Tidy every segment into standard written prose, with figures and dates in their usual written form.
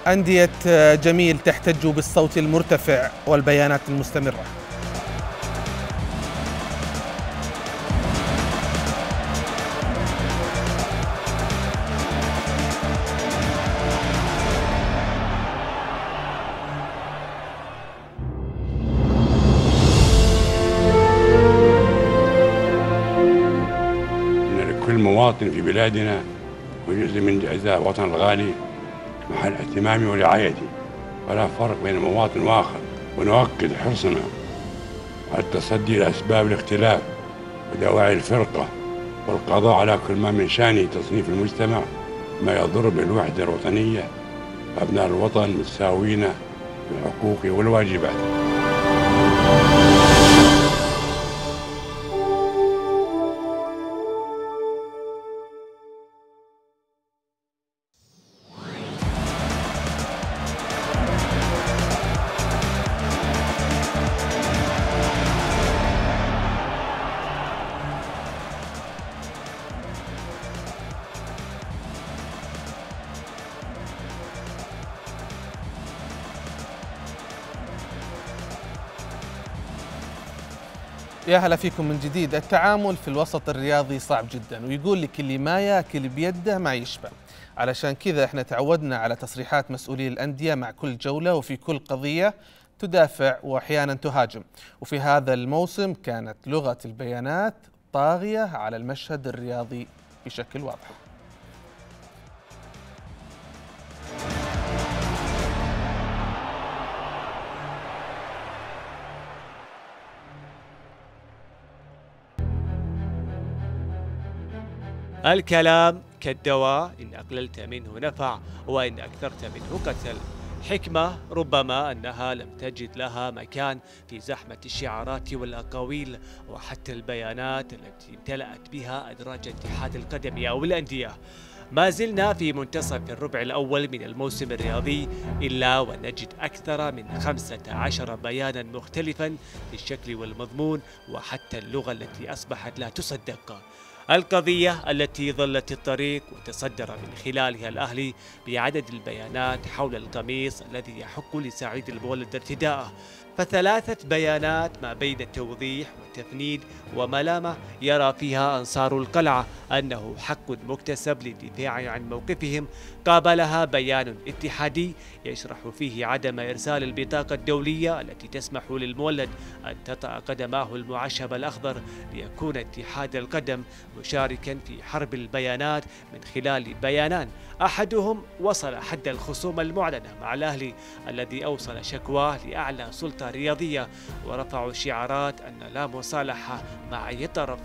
أندية جميل تحتج بالصوت المرتفع والبيانات المستمرة. كل مواطن في بلادنا هو جزء من أجزاء الوطن الغالي محل اهتمامي ورعايتي، ولا فرق بين مواطن وآخر، ونؤكد حرصنا على التصدي لأسباب الاختلاف ودواعي الفرقة والقضاء على كل ما من شأنه تصنيف المجتمع ما يضر بالوحدة الوطنية وأبناء الوطن متساوين في الحقوق والواجبات. يا هلا فيكم من جديد. التعامل في الوسط الرياضي صعب جدا، ويقول لك اللي ما ياكل بيده ما يشبع. علشان كذا احنا تعودنا على تصريحات مسؤولي الأندية مع كل جولة وفي كل قضية تدافع وأحيانا تهاجم، وفي هذا الموسم كانت لغة البيانات طاغية على المشهد الرياضي بشكل واضح. الكلام كالدواء، إن أقللت منه نفع وإن أكثرت منه قتل. حكمة ربما أنها لم تجد لها مكان في زحمة الشعارات والأقاويل وحتى البيانات التي امتلأت بها أدراج اتحاد القدم أو الأندية. ما زلنا في منتصف الربع الأول من الموسم الرياضي، إلا ونجد أكثر من 15 بيانا مختلفا في الشكل والمضمون وحتى اللغة التي أصبحت لا تصدق. القضية التي ظلت الطريق وتصدر من خلالها الأهلي بعدد البيانات حول القميص الذي يحق لسعيد المولد ارتداءه، فثلاثة بيانات ما بين توضيح وتفنيد وملامة يرى فيها أنصار القلعة أنه حق مكتسب للدفاع عن موقفهم، قابلها بيان اتحادي يشرح فيه عدم إرسال البطاقة الدولية التي تسمح للمولد أن تطأ قدماه المعشب الأخضر ليكون اتحاد القدم مشاركا في حرب البيانات من خلال بيانان، أحدهم وصل حد الخصومة المعلنة مع الأهلي الذي أوصل شكواه لأعلى سلطة رياضية ورفعوا شعارات أن لا مصالحة مع أي طرف.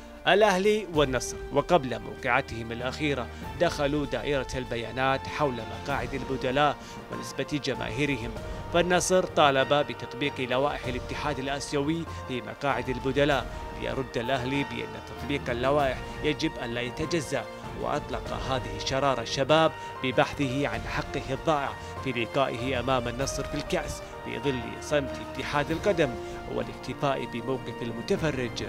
الأهلي والنصر وقبل موقعتهم الأخيرة دخلوا دائرة البيانات حول مقاعد البدلاء ونسبة جماهيرهم، فالنصر طالب بتطبيق لوائح الاتحاد الآسيوي في مقاعد البدلاء، ليرد الأهلي بأن تطبيق اللوائح يجب أن لا يتجزأ، وأطلق هذه الشرارة الشباب ببحثه عن حقه الضائع في لقائه أمام النصر في الكأس في ظل صمت اتحاد القدم والاكتفاء بموقف المتفرج.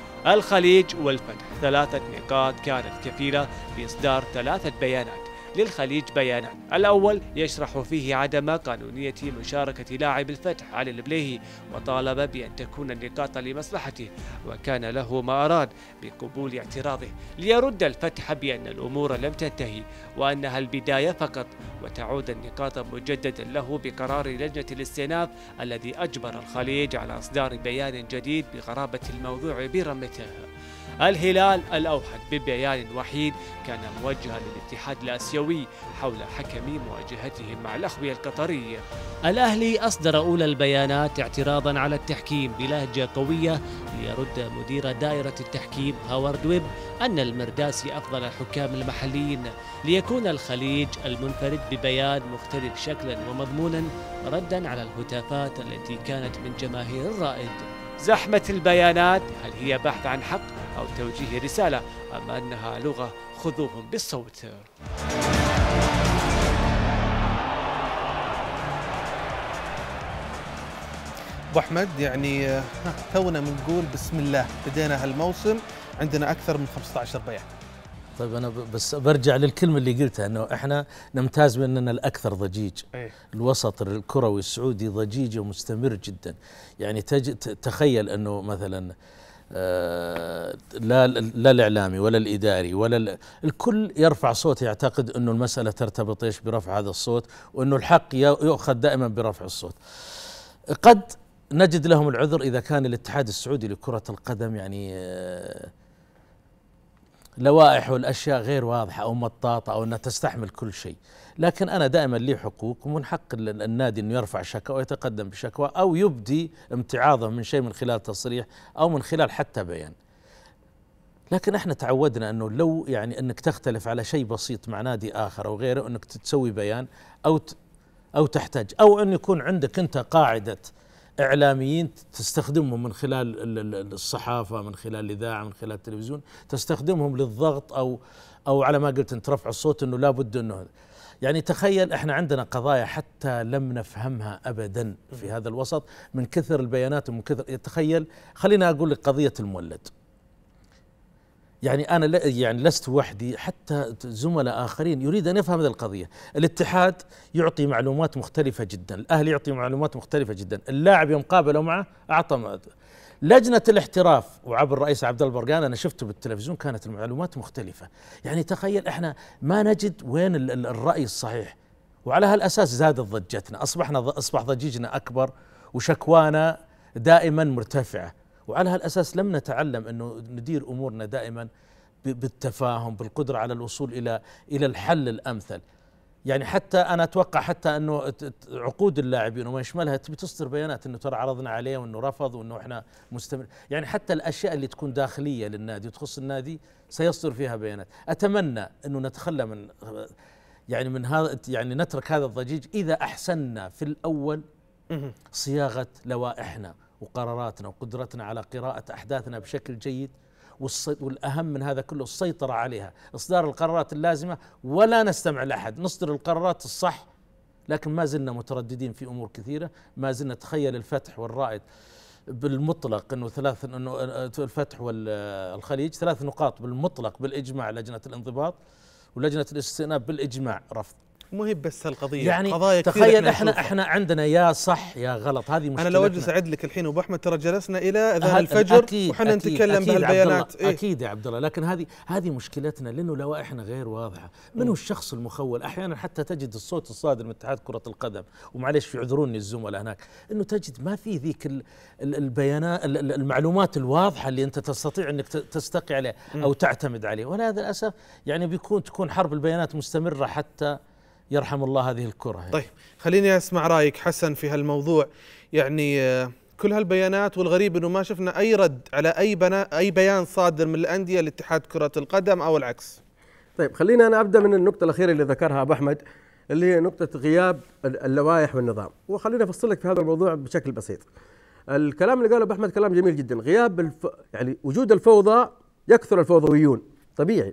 الخليج والفتح 3 نقاط كانت كفيلة بإصدار 3 بيانات. للخليج بيانان، الأول يشرح فيه عدم قانونية مشاركة لاعب الفتح علي البليهي وطالب بأن تكون النقاط لمصلحته، وكان له ما أراد بقبول اعتراضه، ليرد الفتح بأن الأمور لم تنتهي وأنها البداية فقط، وتعود النقاط مجددا له بقرار لجنة الاستئناف الذي أجبر الخليج على إصدار بيان جديد بغرابة الموضوع برمته. الهلال الأوحد ببيان وحيد كان موجها للاتحاد الآسيوي حول حكم مواجهتهم مع الأخوية القطري. الأهلي أصدر أولى البيانات اعتراضا على التحكيم بلهجة قوية، ليرد مدير دائرة التحكيم هوارد ويب أن المرداسي أفضل الحكام المحليين، ليكون الخليج المنفرد ببيان مختلف شكلا ومضمونا ردا على الهتافات التي كانت من جماهير الرائد. زحمة البيانات هل هي بحث عن حق أو توجيه رسالة أم أنها لغة خذوهم بالصوت؟ أبو أحمد، يعني تونا بنقول بسم الله بدينا هالموسم عندنا أكثر من 15 بيان. طيب أنا بس برجع للكلمة اللي قلتها، أنه إحنا نمتاز بأننا الأكثر ضجيج. الوسط الكروي السعودي ضجيج ومستمر جدا. يعني تخيل أنه مثلا لا الإعلامي ولا الإداري ولا الكل يرفع صوت، يعتقد أنه المسألة ترتبط برفع هذا الصوت، وأنه الحق يؤخذ دائما برفع الصوت. قد نجد لهم العذر إذا كان الاتحاد السعودي لكرة القدم يعني لوائح والأشياء غير واضحة أو مطاطة أو أنها تستحمل كل شيء، لكن أنا دائما لي حقوق، ومن حق النادي أنه يرفع شكوى ويتقدم بشكوى أو يبدي امتعاضه من شيء من خلال تصريح أو من خلال حتى بيان. لكن احنا تعودنا أنه لو يعني أنك تختلف على شيء بسيط مع نادي آخر أو غيره أنك تسوي بيان أو تحتاج، أو أن يكون عندك أنت قاعدة إعلاميين تستخدمهم من خلال الصحافة، من خلال الإذاعة، من خلال التلفزيون، تستخدمهم للضغط أو على ما قلت أنت رفع الصوت أنه لابد أنه يعني تخيل احنا عندنا قضايا حتى لم نفهمها أبدا في هذا الوسط من كثر البيانات ومن كثر. تخيل، خلينا أقول لك قضية المولد، يعني أنا يعني لست وحدي، حتى زملاء آخرين يريد أن يفهم هذه القضية. الاتحاد يعطي معلومات مختلفة جدا، الأهلي يعطي معلومات مختلفة جدا، اللاعب يوم قابله معه أعطى. لجنة الاحتراف وعبر الرئيس عبد الله البرقان أنا شفته بالتلفزيون كانت المعلومات مختلفة. يعني تخيل احنا ما نجد وين الرأي الصحيح، وعلى هالأساس زادت ضجتنا، أصبح ضجيجنا أكبر وشكوانا دائما مرتفعة، وعلى هالأساس لم نتعلم أنه ندير أمورنا دائما بالتفاهم، بالقدرة على الوصول إلى الحل الأمثل. يعني حتى أنا أتوقع حتى أنه عقود اللاعبين وما يشملها تبي تصدر بيانات أنه ترى عرضنا عليه وأنه رفض وأنه إحنا مستمر. يعني حتى الأشياء اللي تكون داخلية للنادي وتخص النادي سيصدر فيها بيانات. أتمنى أنه نتخلى من هذا، يعني نترك هذا الضجيج إذا أحسننا في الأول صياغة لوائحنا وقراراتنا وقدرتنا على قراءة أحداثنا بشكل جيد، والأهم من هذا كله السيطرة عليها، إصدار القرارات اللازمة، ولا نستمع لأحد، نصدر القرارات الصح. لكن ما زلنا مترددين في أمور كثيرة، ما زلنا. تخيل الفتح والرائد بالمطلق أنه الفتح والخليج 3 نقاط بالمطلق بالإجماع لجنة الانضباط، ولجنة الاستئناف بالإجماع رفض. مو هي بس القضيه، يعني قضايا تخيل احنا عندنا يا صح يا غلط. هذه مشكلتنا. انا لو اجلس اعد لك الحين ابو احمد، ترى جلسنا الى اذان الفجر وحنا نتكلم بهالبيانات. اكيد يا عبد الله، لكن هذه مشكلتنا، لانه لوائحنا غير واضحه. من هو الشخص المخول؟ احيانا حتى تجد الصوت الصادر من اتحاد كره القدم، ومعليش يعذروني الزملاء هناك، انه تجد ما في ذيك البيانات، المعلومات الواضحه اللي انت تستطيع انك تستقي عليه او تعتمد عليه. ولهذا الاسف يعني تكون حرب البيانات مستمره حتى يرحم الله هذه الكرة. طيب خليني أسمع رأيك حسن في هالموضوع. يعني كل هالبيانات، والغريب أنه ما شفنا أي رد على أي بيان صادر من الأندية لاتحاد كرة القدم أو العكس. طيب خلينا أنا أبدأ من النقطة الأخيرة اللي ذكرها أبو أحمد، اللي هي نقطة غياب اللوائح والنظام. وخلينا أفصل لك في هذا الموضوع بشكل بسيط. الكلام اللي قاله أبو أحمد كلام جميل جدا. غياب يعني وجود الفوضى يكثر الفوضويون، طبيعي.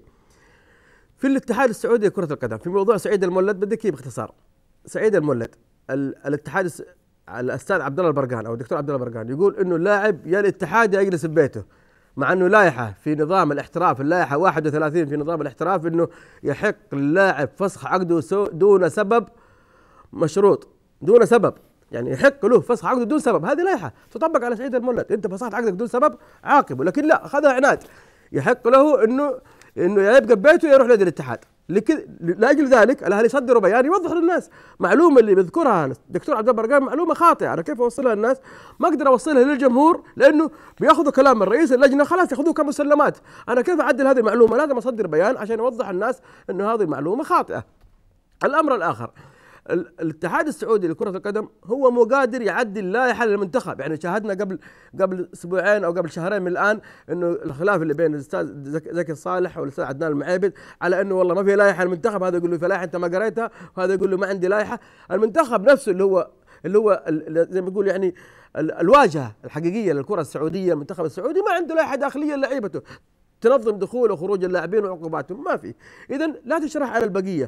في الاتحاد السعودي لكرة القدم في موضوع سعيد المولد، بدك باختصار. سعيد المولد الاتحاد الاستاذ عبد الله البرقان او الدكتور عبد الله البرقان يقول انه اللاعب يا الاتحاد يجلس ببيته، مع انه لائحه في نظام الاحتراف، اللائحه 31 في نظام الاحتراف انه يحق للاعب فسخ عقده دون سبب مشروط، دون سبب، يعني يحق له فسخ عقده دون سبب. هذه لائحه تطبق على سعيد المولد، انت فسخت عقدك دون سبب عاقبه، لكن لا، اخذها عناد، يحق له انه يبقى ببيته يروح نادي الاتحاد. لاجل ذلك الاهلي يصدروا بيان يوضح للناس معلومه اللي بيذكرها الدكتور عبد الله البرقان معلومه خاطئه. انا كيف اوصلها للناس؟ ما اقدر اوصلها للجمهور، لانه بياخذوا كلام من رئيس اللجنه خلاص ياخذوه كمسلمات. انا كيف اعدل هذه المعلومه؟ لازم اصدر بيان عشان اوضح الناس انه هذه المعلومه خاطئه. الامر الاخر، الاتحاد السعودي لكرة القدم هو مو قادر يعدل اللائحة للمنتخب. يعني شاهدنا قبل اسبوعين او قبل شهرين من الان انه الخلاف اللي بين الاستاذ زكي الصالح والاستاذ عدنان المعيبد على انه والله ما في لائحة للمنتخب، هذا يقول له في لائحة انت ما قريتها، وهذا يقول له ما عندي لائحة. المنتخب نفسه اللي هو زي ما يقول يعني الواجهة الحقيقية للكرة السعودية، المنتخب السعودي ما عنده لائحة داخلية لعيبته تنظم دخول وخروج اللاعبين وعقوباتهم، ما في. اذا لا تشرح على البقية.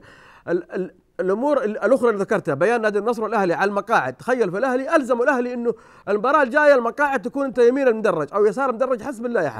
الامور الاخرى اللي ذكرتها، بيان نادي النصر والاهلي على المقاعد، تخيل في الاهلي الزموا الاهلي انه المباراه الجايه المقاعد تكون انت يمين المدرج او يسار المدرج حسب اللائحه.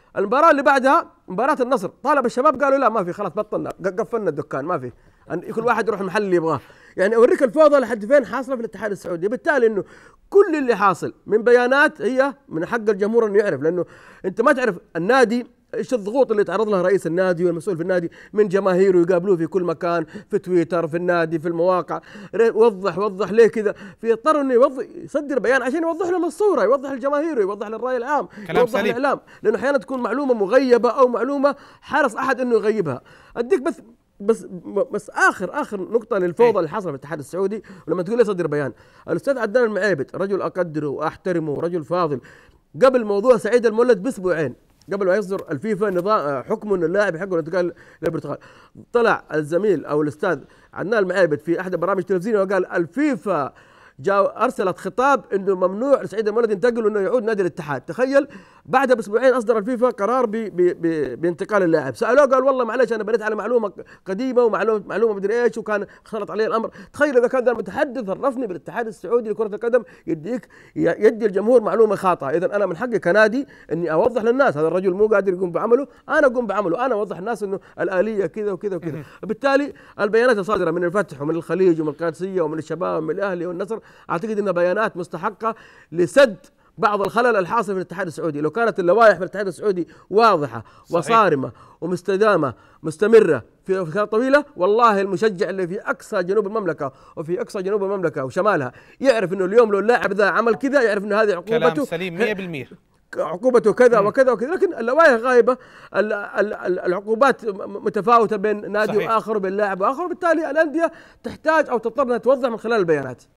المباراه اللي بعدها مباراه النصر، طالب الشباب قالوا لا ما في، خلاص بطلنا، قفلنا الدكان، ما في، كل واحد يروح المحل اللي يبغاه. يعني اوريك الفوضى لحد فين حاصله في الاتحاد السعودي. بالتالي انه كل اللي حاصل من بيانات هي من حق الجمهور انه يعرف، لانه انت ما تعرف النادي ايش الضغوط اللي يتعرض لها رئيس النادي والمسؤول في النادي من جماهيره، يقابلوه في كل مكان، في تويتر، في النادي، في المواقع، وضح ليه كذا، فيضطر انه يصدر بيان عشان يوضح لهم الصوره، يوضح لجماهيره، يوضح للراي العام، يوضح للاعلام، لانه احيانا تكون معلومه مغيبه او معلومه حرص احد انه يغيبها. اديك بس اخر نقطه للفوضى اللي حصل في الاتحاد السعودي، ولما تقول لي صدر بيان، الاستاذ عدنان المعيبد رجل اقدره واحترمه ورجل فاضل، قبل موضوع سعيد المولد باسبوعين قبل ما يصدر الفيفا نظام حكمه ان اللاعب يحق الانتقال للبرتغال، طلع الزميل او الاستاذ عدنان المعيبد في احد البرامج التلفزيونيه وقال الفيفا ارسلت خطاب انه ممنوع لسعيد المولد ينتقل وانه يعود نادي الاتحاد. تخيل بعد باسبوعين اصدر الفيفا قرار بانتقال اللاعب. سالوه قال والله معلش انا بنيت على معلومه قديمه ومعلومه مدري ايش وكان اختلط عليه الامر. تخيل اذا كان المتحدث الرسمي بالاتحاد السعودي لكره القدم يدي الجمهور معلومه خاطئه. اذا انا من حقي كنادي اني اوضح للناس هذا الرجل مو قادر يقوم بعمله، انا اقوم بعمله، انا اوضح الناس انه الاليه كذا وكذا وكذا. وبالتالي البيانات الصادره من الفتح ومن الخليج ومن القادسيه ومن الشباب ومن الاهلي والنصر اعتقد انها بيانات مستحقه لسد بعض الخلل الحاصل في الاتحاد السعودي. لو كانت اللوائح في الاتحاد السعودي واضحه وصارمه ومستدامه مستمره في فتره طويله، والله المشجع اللي في اقصى جنوب المملكه وفي اقصى جنوب المملكه وشمالها يعرف انه اليوم لو اللاعب ذا عمل كذا يعرف انه هذه عقوبته. كلام سليم 100%. عقوبته كذا وكذا وكذا، لكن اللوائح غايبه، العقوبات متفاوته بين نادي واخر وبين لاعب واخر، وبالتالي الانديه تحتاج او تضطر انها توضح من خلال البيانات.